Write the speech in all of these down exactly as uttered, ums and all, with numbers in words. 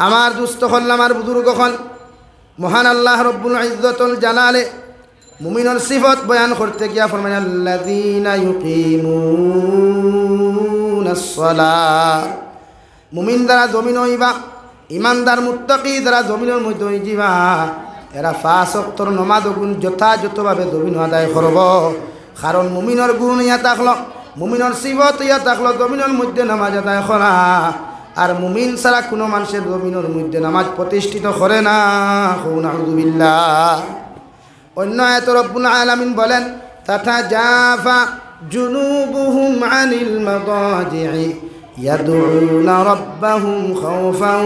আমার দুস্থ হল আমার বুজুর্গ হল মহান আল্লাহ রব্বুল ইজ্জতুল জালালে মুমিনের সিফত বয়ান করতে গিয়া ফরমান আল্লাযীনা ইউকিমুনাস সালাহ মুমিন দ্বারা জমিন হইবা ইমানদার মুত্তাকি দ্বারা জমিনের মধ্যে হইবা এরা পাঁচ ওয়াক্তের নামাজ গুণ যথাযথভাবে জমিন আদায় করব কারণ মুমিনের গুণ ইয়া থাকলো মুমিনের সিফত ইয়া থাকলো জমিনের মধ্যে নামাজ আদায় করা আর মুমিন ছাড়া কোনো মানুষের জমিনের মধ্যে নামাজ প্রতিষ্ঠিত করে না নাউযুবিল্লাহ অন্য আয়াতে রব্বুল আলামিন বলেন তাতাজাফা জুনুবুহুম আনিল মাদাজি'i ইয়াদউনা রাব্বাহুম খাওফান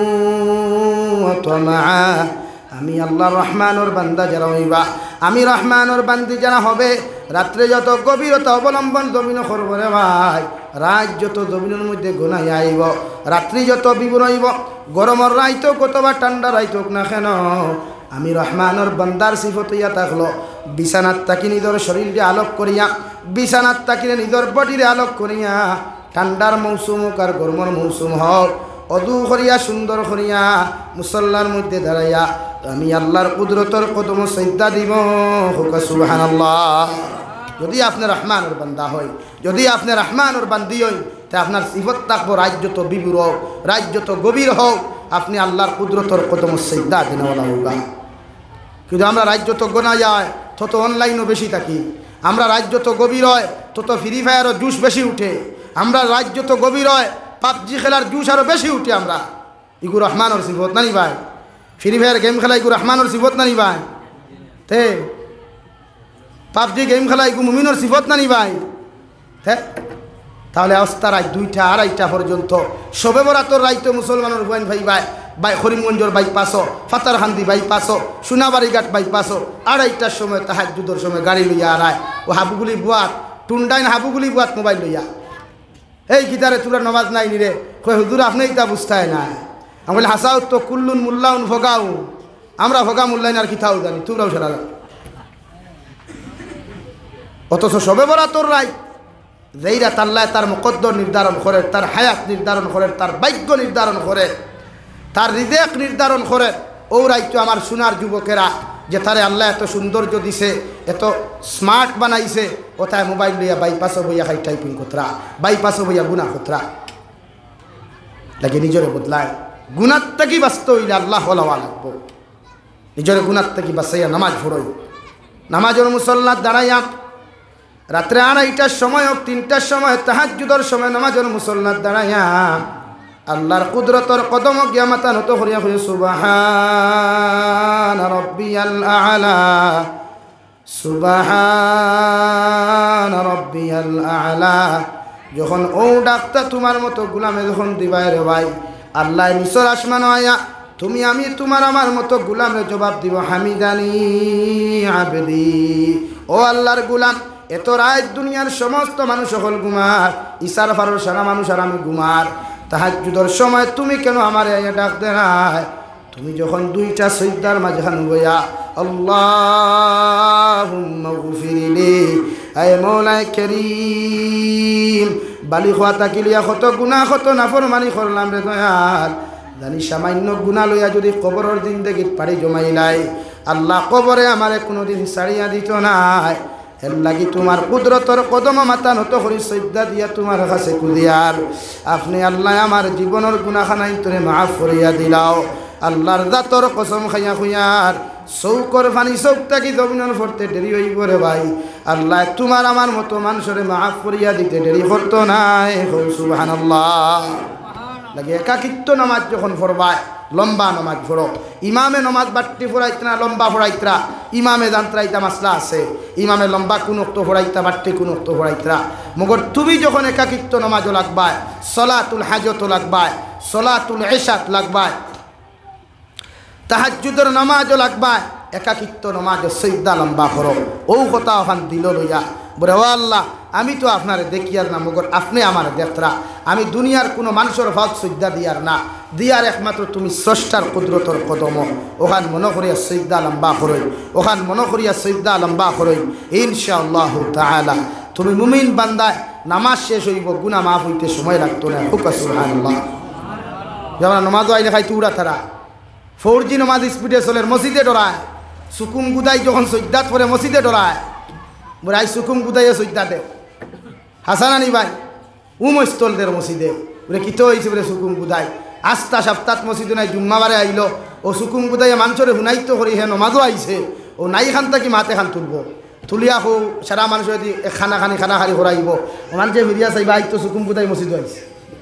ওয়া তামাআ আমি আল্লাহর রহমানের বান্দা যারা হইবা আমি রহমানের বান্দি যারা হবে রাত্রে যত গভীরতা অবলম্বন জমিন করবো রে ভাই রাত যত জমিনের মধ্যে গোনাই আইব রাত্রি যত বিবর হইব গরমের রাইতো কতবা ঠান্ডা রাইত না কেন আমি রহমানের বান্দার সিফত ইয়া থাকলো বিছানাত তাকি নিজের শরীরকে আলোক করিয়া বিছানাত তাকিলে নিজের বডিরে আলোক করিয়া ঠান্ডার মৌসুম হোক আর গরমের মৌসুম হোক অদু করিয়া সুন্দর করিয়া মুসল্লার মধ্যে দাঁড়াইয়া আমি আল্লাহর কুদরতর কদম সজদা দিব হুক সুবহানাল্লাহ যদি আপনি রহমানের বান্দা হয় যদি আপনি রহমানের বান্দি হই তা আপনার সিফত থাকবো রাজ্য তো বিবুর হোক রাজ্য তো গভীর হোক আপনি আল্লাহর কুদরতর কদম সজদা দিনওয়ালা হইবা কিন্তু আমরা রাজ্য তো গোনা যায় তত অনলাইনও বেশি থাকি আমরা রাজ্য তো গভীর হয় তত ফ্রি ফায়ারও জুস বেশি উঠে আমরা রাজ্য তো গভীর হয় পাবজি খেলার জুস আরও বেশি উঠে আমরা ইগু রহমানের সিফত নানি ভাই ফ্রি ফায়ার গেম খেলা ইগু রহমানের সিফত নানি ভাই তে পাবজি গেম খেলা ইগু মুমিনের সিফত নানি ভাই তে তাহলে অবস্থা রাত দুইটা আড়াইটা পর্যন্ত শবে বরাতর রাইতে মুসলমানের হুয়াইন ভাই ভাই বাই করিমগঞ্জর বাইপাসও ফাতারহান্দি বাইপাসও সোনাবাড়িঘাট বাইপাসও আড়াইটার সময় তাহাজ্জুদের সময় গাড়ি লইয়া আড়ায় ও হাবুগুলি বুয়াত টুন্ডাইন হাবুগুলি বুয়াত মোবাইল লইয়া এই গিটারে তোরা নমাজ নাই নিরে কই হুজুর আপনি ইতা বুঝতাই না আমি বলি হাসাও তো কুল্লুন মুল্লাউন ভোগাও আমরা ভোগা মুল্লাইন আর কিতাও জানি তোমরাও সারা অথচ শবে বরাতর রাই যেই রাত আল্লাহ তার মুকদ্দর নির্ধারণ করে তার হায়াত নির্ধারণ করে তার ভাগ্য নির্ধারণ করে তার রিজেক নির্ধারণ করে ও রাইতো আমার সোনার যুবকেরা যে তারে আল্লাহ এত সৌন্দর্য দিছে এত স্মার্ট বানাইছে ওথায় মোবাইল লইয়া বাইপাসও বইয়া খাই টাইপিং কতরা বাইপাসও বইয়া গুণা কতরা লাগে নিজরে বদলায় গুণার থেকে বাঁচতে হইলে আল্লাহ হলাওয়া লাগবো নিজরে গুণার থেকে বাঁচাইয়া নামাজ পড়ই নামাজের মুসল্লার দাঁড়াইয়া রাত্রে আড়াইটার সময় হোক তিনটার সময় তাহাজ্জুদের সময় নামাজের মুসল্লার দাঁড়াইয়া আল্লাহর কুদরতর কদম গিয়া মাথা নত করিয়া কই সুবহান রাব্বিয়াল আ'লা সুবহান রাব্বিয়াল আ'লা যখন ও ডাকতা তোমার মতো গোলামে যখন দিবাই রে ভাই আল্লাহ নিচর আসমান আয়া তুমি আমি তোমার আমার মতো গোলামে জবাব দিব হামিদানি আবদি ও আল্লাহর গোলাম এত রাত দুনিয়ার সমস্ত মানুষ সকল ঘুমার ইসার ফারর সারা মানুষ আর আমি ঘুমার তাহাজ্জুদের সময় তুমি কেন আমার আয়া ডাক দেয় তুমি যখন দুইটা সিজদার মাঝখান বইয়া আল্লাহুম্মা গফিরলি আয় মওলাই করিম বালি খোয়া তাকিলিয়া কত গুনাহ কত নাফরমানি করলাম রে দয়াল জানি সামান্য গুনাহ লইয়া যদি কবরের জিন্দেগিত পাড়ি জমাইলাই আল্লাহ কবরে আমারে কোনোদিন ছাড়িয়া দিত নাই এর লাগি তোমার কুদরতর কদম মাথা নত করি সজদা দিয়া তোমার কাছে কুদিয়ার আপনি আল্লাহ আমার জীবনের গুনাহখানাই তোরে মাফ করিয়া দিলাও আল্লাহর জাতর কসম খাইয়া খুইয়ার চৌকর ফানি চৌক থাকি জমিনের পড়তে দেরি হইব রে ভাই আল্লাহ তোমার আমার মতো মানুষরে মাফ করিয়া দিতে দেরি করতো নাই সুবহানাল্লাহ লাগে একাকিত্ব নামাজ যখন পড়বায় লম্বা নামাজ পড়ো ইমামে নামাজ বাট্টি ফোড়াইতে না লম্বা ফোড়াইতরা ইমামে জানতরাইতা মাসলা আছে ইমামে লম্বা কোন অক্ত ফোড়াইতা বাট্টি কোন অক্ত ফোড়াইতরা মগর তুমি যখন একাকিত্ব নামাজও লাগবায় সলাতুল হাজত লাগবায় সলাতুল ইশাত লাগবায় তাহাজ্জুদের নামাজও লাগবায় একাকিত্ব নামাজ সিজদা লম্বা করো ও কথা ওখান দিল লইয়া বলে ও আল্লাহ আমি তো আপনারে দেখি আর না মগর আপনি আমার দেখরা আমি দুনিয়ার কোনো মানুষের ভাগ সিজদা দিয়ার না দিয়ার একমাত্র তুমি স্রষ্টার কুদরতর কদম ওখান মনে করিয়া সিজদা লম্বা করই ওখান মনে করিয়া সিজদা লম্বা করই ইনশাআল্লাহু তাআলা তুমি মুমিন বান্দায় নামাজ শেষ হইব গুনাহ মাফ হইতে সময় লাগতো না হুক সুবহানাল্লাহ যখন নমাজও আইলে খাই তুরা তারা ফোর জি নমাজ স্পিডে চলে মসজিদে ডরায় সুকুম গুদাই যখন সৈদ্যাত পরে মসজিদে ডরায় বলে আই সুকুম গুদাইয়ে সৈদ্যাতে হাসানানি ভাই উমস্তলদের মসজিদে বলে কিত হয়েছে বলে সুকুম গুদাই আস্তা সপ্তাহ মসজিদে নাই জুম্মাবারে আইল ও সুকুম গুদাইয়ে মানুষরে হুনাইত করি হে নমাজও আইছে ও নাই খান থাকি মাতে খান তুলব তুলিয়া হো সারা মানুষ যদি খানা খানি খানা খালি করাইব মানুষে ফিরিয়া চাইবা আই তো সুকুম গুদাই মসজিদে আইছে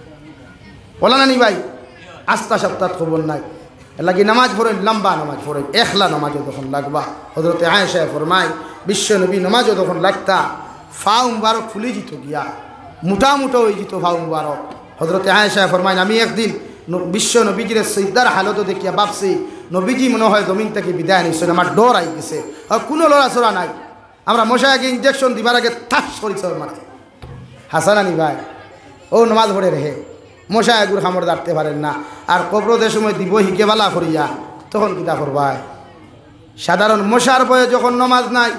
বলা নানি ভাই আস্তা সপ্তাহ খবর নাই লাগি নামাজ পড়েন লম্বা নামাজ পড়েন একলা নামাজও তখন লাগবা হজরতে আয়েশা ফরমাই বিশ্ব নবী নামাজও তখন লাগতা ফাউ মুবারক ফুলি যেত গিয়া মোটা মোটা হয়ে যেত ফাউ মুবারক হজরতে আয়েশা ফরমাই আমি একদিন বিশ্ব নবীজির সৈদার হালত দেখিয়া ভাবছি নবীজি মনে হয় জমিন থেকে বিদায় নিচ্ছেন আমার ডর আই গেছে আর কোনো লড়াচড়া নাই আমরা মশাই আগে ইঞ্জেকশন দিবার আগে থাস করিস মানে হাসানানি ভাই ও নামাজ পড়ে রেহে মশা এগুর খামড় দাঁড়তে পারেন না আর কবরদের সময় দিব হিকেবালা করিয়া তখন কিতা করবায় সাধারণ মশার বয়ে যখন নমাজ নাই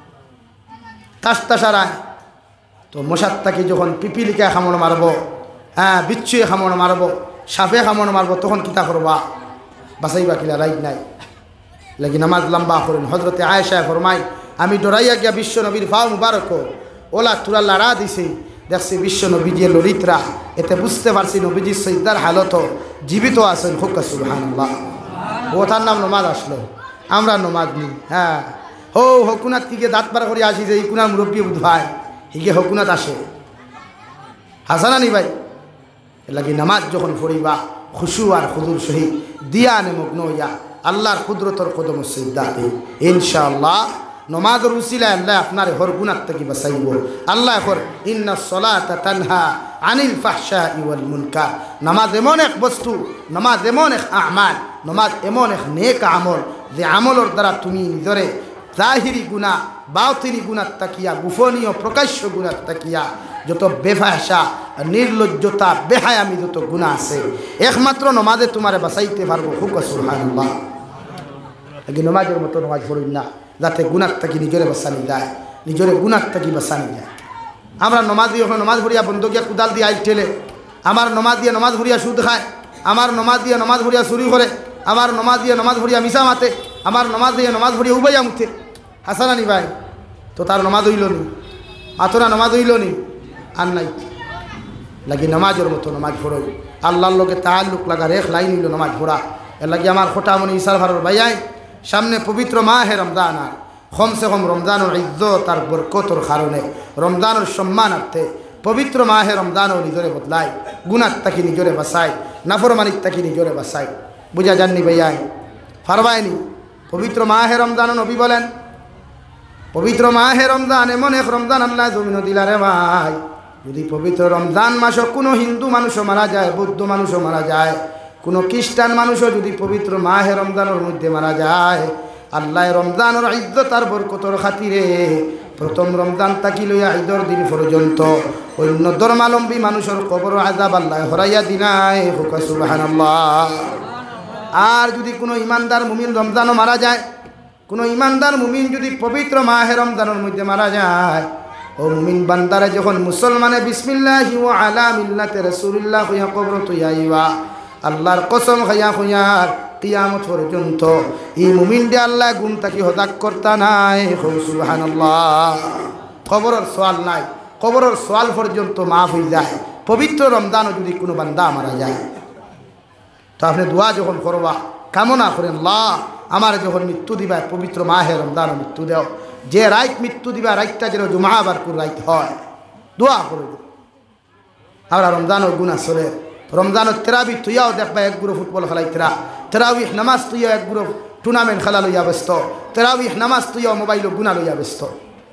তাস্তাসারায় তো মশার তাকে যখন পিপিলিকা খামড় মারব হ্যাঁ বিচ্ছুয়ে খামড় মারব সাপে খামড় মারব তখন কিতা করবা বাসাইবা কিলা রাইট নাই লাগি নামাজ লম্বা করেন হজরতে আয়েশা ফরমাই আমি ডরাইয়া গিয়া বিশ্ব নবীর ফাও মুবারক ওলা তুরা লাড়া দিছি দেখছি বিশ্ব নবীজি ললিতরা এতে বুঝতে পারছি নবীজির সৈদার হালত জীবিত আছেন হুক্কা সুবহানাল্লাহ ওটার নাম নমাজ আসলো আমরা নমাজ নিই হ্যাঁ হো হকুনাত থেকে দাঁত পার করে আসি যে এই কুনার মুরব্বী বুধ ভাই হিগে হকুনাত আসে হাসানানি ভাই লাগি নামাজ যখন পড়িবা খুশু আর খুদুর সহিত দিয়া নে মগ্ন হইয়া আল্লাহর কুদরতর কদম সিদ্ধাতে ইনশাআল্লাহ নমাজের উসিলায় আল্লাহ আপনার হর গুনাহ থেকে বাঁচাইব আল্লাহ হর ইন্না সলাতা তানহা আনিল ফাহশাই ওয়াল মুনকার নামাজ এমন এক বস্তু নামাজ এমন এক আমাল নামাজ এমন এক নেক আমল যে আমলের দ্বারা তুমি নিজরে জাহিরি গুনাহ বাতিনি গুনাহ তাকিয়া গোপনীয় প্রকাশ্য গুনাহ তাকিয়া যত বেফাহশা নির্লজ্জতা বেহায়ামি যত গুনাহ আছে একমাত্র নমাজে তোমারে বাঁচাইতে পারবো হুক্কা সুবহানাল্লাহ আগে নমাজের মতো নমাজ পড়ুন না যাতে গুনাহ থাকি নিজরে বাঁচানি যায় নিজরে গুনাহ থাকি বাঁচানি যায় আমরা নমাজ দিয়ে নমাজ ভরিয়া বন্ধ গিয়া কুদাল দিয়ে আইল ঠেলে আমার নমাজ দিয়ে নমাজ ভরিয়া সুদ খায় আমার নমাজ দিয়ে নমাজ ভরিয়া চুরি করে আমার নমাজ দিয়ে নমাজ ভরিয়া মিশা মাতে আমার নমাজ দিয়ে নমাজ ভরিয়া উবাইয়া মুথে হাসানানি ভাই তো তার নমাজ হইল নি আতরা নমাজ হইল নি আর নাই লাগি নমাজের মতো নমাজ পড়ই আল্লাহর লোকে তাল্লুক লাগা রেখ লাইন হইল নমাজ পড়া এর লাগি আমার খোটামনি ইসার ভারর ভাইয়াই সামনে পবিত্র মাহে রমজান আর কমসে কম রমজানের ইজ্জত আর বরকতর কারণে রমজানের সম্মানার্থে পবিত্র মাহে রমজানও নিজরে বদলায় গুনাহ তাকি নিজরে বাঁচায় নাফরমানির তাকি নিজরে বাঁচায় বুঝা যাননি ভাইয়াই ফারবায়নি পবিত্র মাহে রমজান নবী বলেন পবিত্র মাহে রমজান এমন এক রমজান আল্লাহ জমিন দিলা রে ভাই যদি পবিত্র রমজান মাসে কোনো হিন্দু মানুষও মারা যায় বৌদ্ধ মানুষও মারা যায় কোনো খ্রিস্টান মানুষও যদি পবিত্র মাহে রমজানের মধ্যে মারা যায় আল্লাহ রমজানের ইজ্জত আর বরকতর খাতিরে প্রথম রমজান তাকি লইয়া ঈদের দিন পর্যন্ত অন্য ধর্মাবলম্বী মানুষের কবর আযাব আল্লাহ হরাইয়া দিনায় হুকা সুবহানাল্লাহ আর যদি কোনো ইমানদার মুমিন রমজানও মারা যায় কোনো ইমানদার মুমিন যদি পবিত্র মাহে রমজানের মধ্যে মারা যায় ও মুমিন বান্দারে যখন মুসলমানে বিসমিল্লাহি ওয়া আলা মিল্লাতি রাসূলিল্লাহ হইয়া কবর তুইয়াইবা আল্লাহর কসম খাইয়া খুঁয়ার কিয়ামত পর্যন্ত এই মুমিন দিয়ে আল্লাহ গুণ তাকি হদাক করতা নাই সুবহানাল্লাহ কবরের সোয়াল নাই কবরের সোয়াল পর্যন্ত মাফ হয়ে যায় পবিত্র রমজানও যদি কোনো বান্দা মারা যায় তো আপনি দোয়া যখন করবা কামনা করেন আল্লাহ আমার যখন মৃত্যু দিবা পবিত্র মাহে রমজানও মৃত্যু দেও যে রাইত মৃত্যু দিবা রাইতটা যেন জুমা বারকুর রাইত হয় দোয়া করে আমরা রমজানও গুণা চলে রমজানের তেরাবি তুইয়াও দেখবা এক গুরু ফুটবল খেলাইতরা তেরাবি নামাজ তুইয়া এক গুরু টুর্নামেন্ট খেলা লইয়া ব্যস্ত তেরাবি নামাজ তুইয়াও মোবাইল গুণা লইয়া ব্যস্ত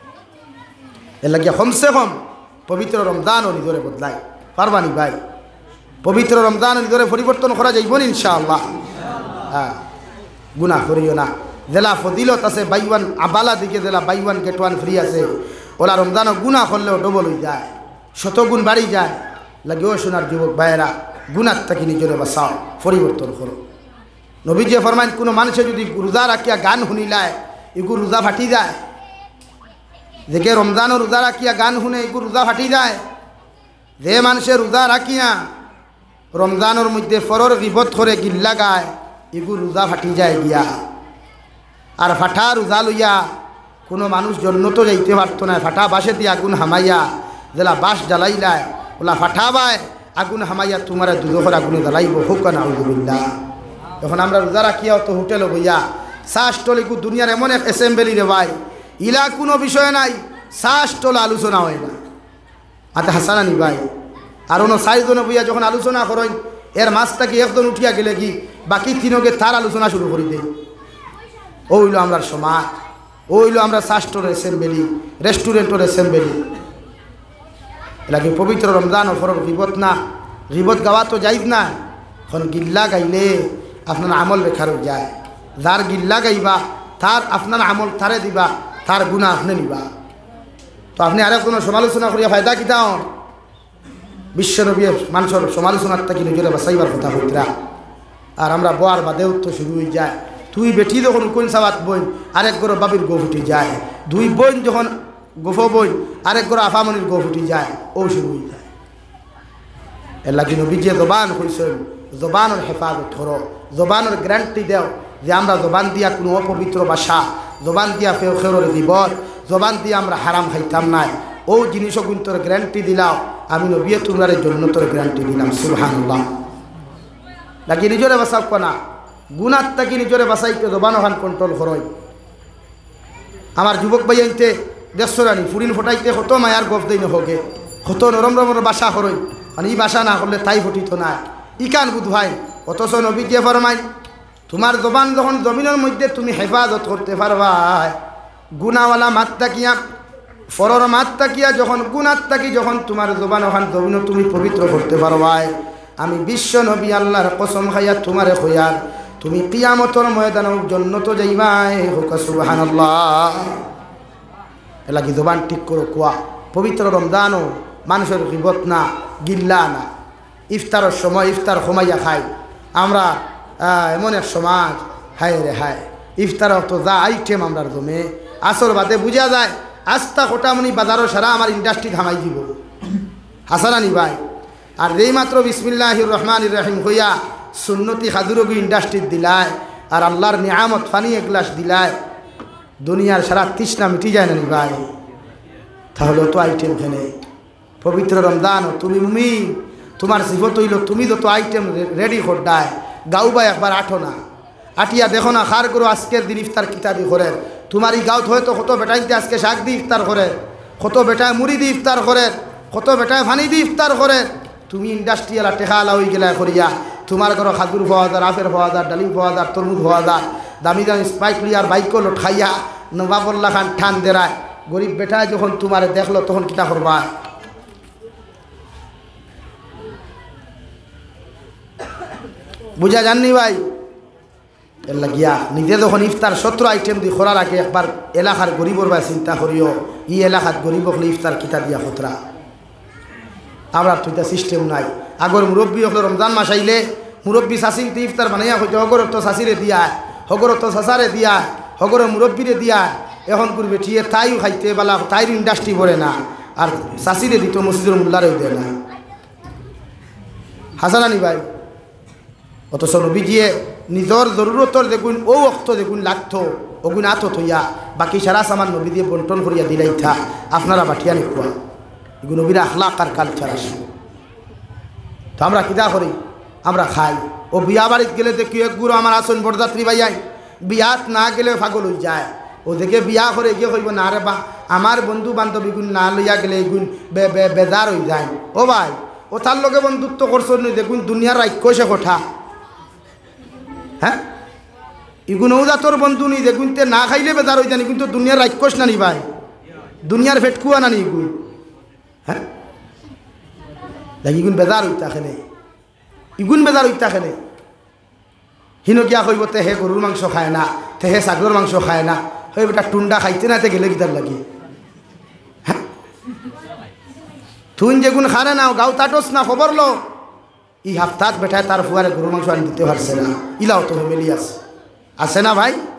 এর লাগিয়া কমসে কম পবিত্র রমজানও নিজরে বদলায় পারবানি ভাই পবিত্র রমজান নিজরে পরিবর্তন করা যাইব ইনশাআল্লাহ হ্যাঁ গুণা করিও না জেলা ফদিলত আছে বাইওয়ান আবালা দিকে জেলা বাইওয়ান গেট ওয়ান ফ্রি আছে ওরা রমজানও গুণা করলেও ডবল হয়ে যায় শতগুণ বাড়ি যায় লাগেও শোনার যুবক ভাইয়েরা গুনাহ থেকে নিজরে বাঁচাও পরিবর্তন করো নবীজি ফরমাইন কোনো মানুষে যদি রোজা রাখিয়া গান শুনিলায় এগু রোজা ফাটি যায় যে রমজানও রোজা রাখিয়া গান শুনে এগু রোজা ফাটি যায় যে মানুষে রোজা রাখিয়া রমজানের মধ্যে ফরর গিবত করে গিল্লা গায় এগু রোজা ফাটি যায় গিয়া আর ফাটা রোজা লইয়া কোনো মানুষ জন্নত যাইতে পারতো না ফাটা বাসে দিয়ে আগুন হামাইয়া যেলা বাস জ্বালাইলায় ওলা ফাটা বায় আগুন হামাইয়া তোমার দুদখর আগুনে জ্বালাইব হোক না আলহামদুলিল্লাহ। যখন আমরা রোজা রাখিয়া তো হোটেল বইয়া চা স্টল এগু দুনিয়ার এমন এক অ্যাসেম্বলি রে ভাই ইলা কোনো বিষয় নাই চা স্টল আলোচনা হয় না আতে হাসানা নি ভাই আর অন্য চারিজনে বইয়া যখন আলোচনা করেন এর মাছটাকে একজন উঠিয়া গেলে কি বাকি তিনকে তার আলোচনা শুরু করি দেয়। ও হইল আমরা সমাজ, ও হইল আমরা চা স্টলের অ্যাসেম্বলি রেস্টুরেন্টের অ্যাসেম্বলি। এলাকি পবিত্র রমজান ফরর গিবত না গিবত গাওয়া তো যাইজ না। এখন গিল্লা গাইলে আপনার আমল বেকার যায়। যার গিল্লা গাইবা তার আপনার আমল তারে দিবা, তার গুণা আপনি নিবা। তো আপনি আরেক কোনো সমালোচনা করিয়া ফায়দা কিতা হন? বিশ্বনবীর মানুষের সমালোচনার থাকি নিজেরা বাঁচাইবার কথা হইতরা। আর আমরা বোয়ার বাদেও তো শুরু হয়ে যায়। তুই বেটি যখন কোন সাবাত বইন আরেক গরো বাবির গো ফুটি যায়, দুই বোন যখন গোফ বইন আরেক গরো আফামনির গো ফুটি যায়, ও শুরু হয়ে যায়। এর লাগি নবী যে জবান কইছেন জবানের হেফাজত করো, জবানের গ্যারান্টি দেও যে আমরা জবান দিয়া কোনো অপবিত্র ভাষা, জবান দিয়া ফেও খেরোর বিপদ, জবান দিয়ে আমরা হারাম খাইতাম নাই। ও জিনিসও কিন্তু তোর গ্যারান্টি দিলাও আমি নবী তোমার জন্য তোর গ্যারান্টি দিলাম। সুবহানাল্লাহ। লাগি নিজরে বাঁচাও না, গুণার থাকি নিজরে বাঁচাইতে জবান ওখান কন্ট্রোল করই। আমার যুবক ভাই আনতে দেড়শোরানি ফুরিন ফোটাইতে কত মায়ার গফ দেই নহকে, কত নরম নরম বাসা করই। মানে এই বাসা না করলে তাই ফটিত না, ইকান বুধ ভাই। অথচ নবী কে ফরমাই তোমার জবান যখন জমিনের মধ্যে তুমি হেফাজত করতে পারবা, গুণাওয়ালা মাত তাকিয়া ফরর মাত তাকিয়া যখন গুণাত তাকি যখন তোমার জবান ওখান জমিন তুমি পবিত্র করতে পারবাই, আমি বিশ্ব নবী আল্লাহর কসম খাইয়া তোমারে খয়ার তুমি কিয়ামতর ময়দানের জন্য তো যাইবাই। হোক সুবহানাল্লাহ। এলাকি জবান ঠিক করো কোয়া। পবিত্র রমজানও মানুষের গিবত না, গিল্লা না। ইফতারের সময় ইফতার কমাইয়া খাই আমরা, এমন এক সমাজ হায় রে হায়। ইফতার তো যা আইটেম আমরা জমে আসর বাদে বুঝা যায় আস্তা কোটামনি বাজারও সারা আমার ইন্ডাস্ট্রি থামাই দিব। হাসানানি ভাই। আর এই মাত্র বিসমিল্লাহির রহমানির রহিম হইয়া সুন্নতি খাজুরবি ইন্ডাস্ট্রি দিলায় আর আল্লাহর নিয়ামত ফানি এক গ্লাস দিলায়, দুনিয়ার সারা তৃষ্ণা মিটি যায় না নি ভাই। তাহলে তো আইটেম খেলে পবিত্র রমজান তুমি মুমি তোমার সিফত হইল তুমি যত আইটেম রেডি করডায় গাও বা একবার আঠো না, আটিয়া দেখো না খার করো আজকের দিন ইফতার কিতাবি করে। তোমার এই গাঁত হয়তো কত বেটাইতে আজকে শাক দিয়ে ইফতার করে, কত বেটায় মুড়ি দিয়ে ইফতার করে, কত বেটায় ফানি দিয়ে ইফতার করে। তুমি ইন্ডাস্ট্রিয়ালা টেকালা হয়ে গেলা করিয়া তোমার ঘর খাজুর পাওয়া যায়, আফের পাওয়া যায়, ডালিম পাওয়া যায়, তরমুজ পাওয়া যায়, দামি দামি স্পাইক লিয়ার বাইকও লটখাইয়া নবাবুল্লাহ খান ঠান দেরায়। গরিব বেটায় যখন তোমার দেখলো তখন কিতা করবা? বুঝা জাননি ভাই? এর লাগিয়া নিজে যখন ইফতার সত্তর আইটেম দিয়ে খোলার আগে একবার এলাকার গরিবর ভাই চিন্তা করিও ই এলাকার গরিব হলে ইফতার কিতা দিয়া খতরা। আমরা তো এটা সিস্টেম নাই। আগর মুরব্বী হলো রমজান মাস আইলে মুরব্বী শাসিনতে ইফতার বানাইয়া হইতে হগর তো শাসিরে দিয়া, হগর তো শাসারে দিয়া, হগর মুরব্বীরে দিয়া। এখন করবে ঠিয়ে তাইও খাইতে বেলা তাইর ইন্ডাস্ট্রি পড়ে না, আর শাসিরে দিত মসজিদের মোল্লারেও দেয় না। হাসানানি ভাই। অথচ নবীজিয়ে নিজের জরুরতর দেখুন ও অক্ত দেখুন লাগতো ওগুন আত থইয়া বাকি সারা সামান নবী দিয়ে বন্টন করিয়া দিলাই থা আপনারা বাটিয়া নিখোয়া। এগুলো নবীরা আখলাক আর কালচার আসে। তো আমরা কিতা করি? আমরা খাই। ও বিয়া বাড়িতে গেলে তো কেউ এক গুরু আমার আসন বরযাত্রী ভাইয়াই বিয়াত না গেলে পাগল হয়ে যায়। ও দেখে বিয়া করে গিয়ে কইব না রে বা আমার বন্ধু বান্ধবী গুণ না লইয়া গেলে এগুন বেজার হয়ে যায়। ও ভাই ও তার লগে বন্ধুত্ব করছো নি দেখুন দুনিয়ার রাক্ষসে কথা। হ্যাঁ ইগুন ওজাতর বন্ধু নি দেখুন তে না খাইলে বেজার হয়ে জানি কিন্তু দুনিয়ার রাক্ষস না নি ভাই, দুনিয়ার ফেটকুয়া না নি ইগুন। হ্যাঁ ইগুন বেজার হইতা খেলে, ইগুন বেজার হইতা খেলে। হিনো গিয়া কইব তে হে গরুর মাংস খায় না, তে হে ছাগলের মাংস খায় না, হয়ে বেটা টুন্ডা খাইতে না তে গেলে গিতার লাগি। হ্যাঁ তুই যেগুন খারে না গাও তাটস না খবর লো ই হাফতাত বেটায় তার ফুয়ারে গরুর মাংস আনি দিতে পারছে না। ইলাও তো ফ্যামিলি আছে আছে না ভাই?